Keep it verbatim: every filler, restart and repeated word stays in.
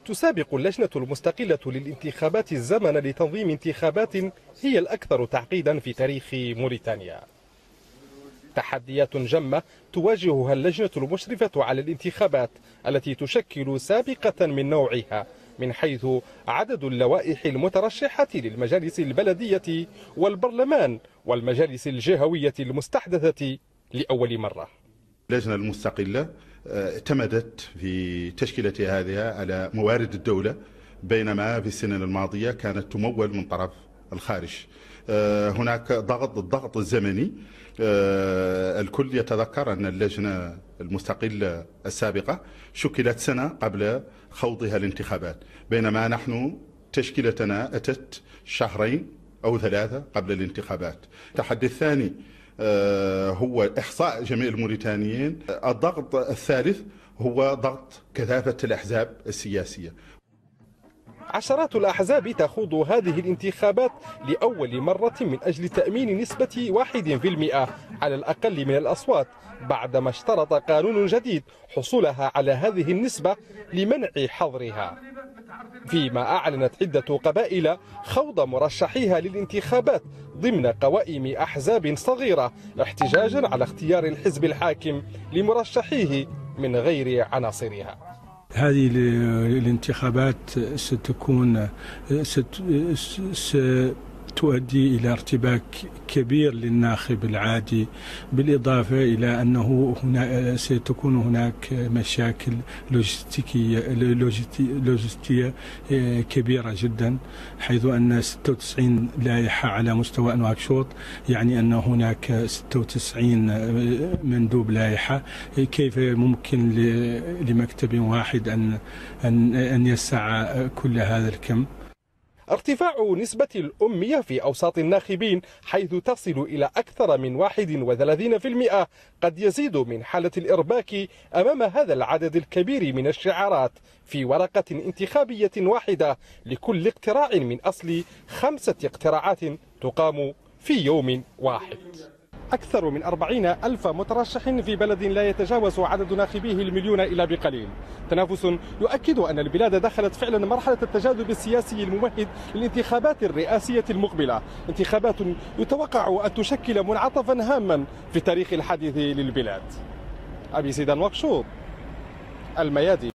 تسابق اللجنة المستقلة للانتخابات الزمن لتنظيم انتخابات هي الأكثر تعقيدا في تاريخ موريتانيا. تحديات جمة تواجهها اللجنة المشرفة على الانتخابات التي تشكل سابقة من نوعها من حيث عدد اللوائح المترشحة للمجالس البلدية والبرلمان والمجالس الجهوية المستحدثة لأول مرة. اللجنة المستقلة اعتمدت في تشكيلتها هذه على موارد الدولة، بينما في السنين الماضية كانت تمول من طرف الخارج. هناك ضغط الضغط الزمني. الكل يتذكر أن اللجنة المستقلة السابقة شكلت سنة قبل خوضها الانتخابات، بينما نحن تشكيلتنا أتت شهرين أو ثلاثة قبل الانتخابات. التحدي الثاني هو إحصاء جميع الموريتانيين. الضغط الثالث هو ضغط كثافة الأحزاب السياسية. عشرات الأحزاب تخوض هذه الانتخابات لأول مرة من أجل تأمين نسبة واحد في المئة على الأقل من الأصوات، بعدما اشترط قانون جديد حصولها على هذه النسبة لمنع حظرها. فيما أعلنت عدة قبائل خوض مرشحيها للانتخابات ضمن قوائم أحزاب صغيرة احتجاجا على اختيار الحزب الحاكم لمرشحيه من غير عناصرها. هذه الانتخابات ستكون ستؤدي إلى ارتباك كبير للناخب العادي، بالإضافة إلى أنه هنا ستكون هناك مشاكل لوجستيكية لوجستية كبيرة جدا، حيث أن ستة وتسعين لائحة على مستوى نواكشوط، يعني أن هناك ستة وتسعين مندوب لائحة. كيف ممكن لمكتب واحد أن أن أن يسع كل هذا الكم؟ ارتفاع نسبة الأمية في أوساط الناخبين حيث تصل إلى أكثر من واحد وثلاثين في المئة قد يزيد من حالة الإرباك أمام هذا العدد الكبير من الشعارات في ورقة انتخابية واحدة لكل اقتراع من أصل خمسة اقتراعات تقام في يوم واحد. أكثر من أربعين ألف مترشح في بلد لا يتجاوز عدد ناخبيه المليون إلا بقليل. تنافس يؤكد أن البلاد دخلت فعلا مرحلة التجاذب السياسي الممهد للانتخابات الرئاسية المقبلة، انتخابات يتوقع أن تشكل منعطفا هاما في التاريخ الحديث للبلاد. أبي سيدان نواكشوط، الميادين.